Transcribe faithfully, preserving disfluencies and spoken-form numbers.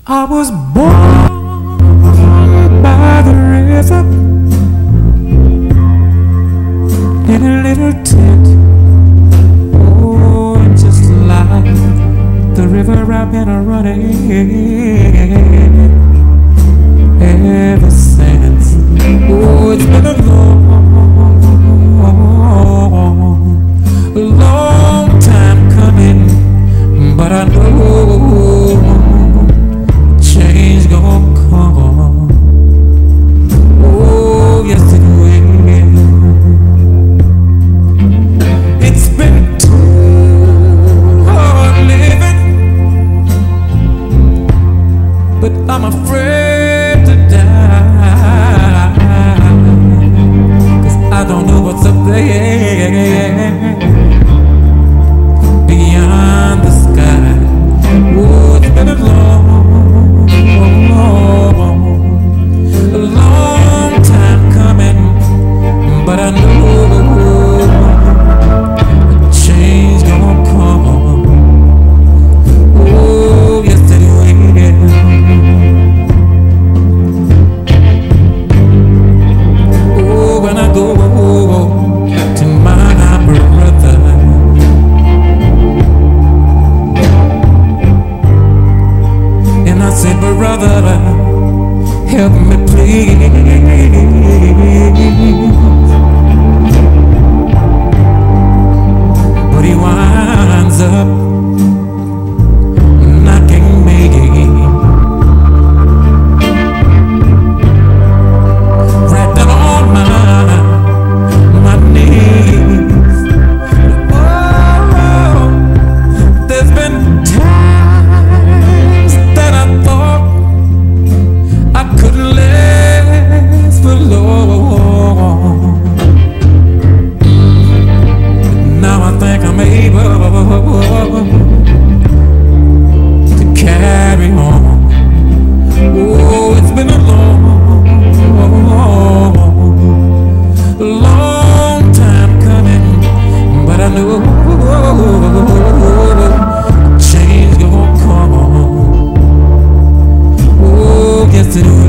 I was born by the river in a little tent. Oh, just like the river I've been a running ever since. Oh, it's been a long, a long time coming, but I know change gon' come. Oh, yes it will. It's been too hard living, but I'm afraid to die, 'cause I don't know what's up there beyond the sky. Oh, it's been a long, a long time coming, but I know a change gonna come. Oh, yes it will. Oh, when I go to my brother, and I say, brother, help me please. But he winds up knocking me right down on my, my knees. Oh, there's been times that I thought I couldn't last for long, but now I think I'm able to carry on. Oh, it's been a long, long time coming, but I know change gonna come. Oh, yes it will.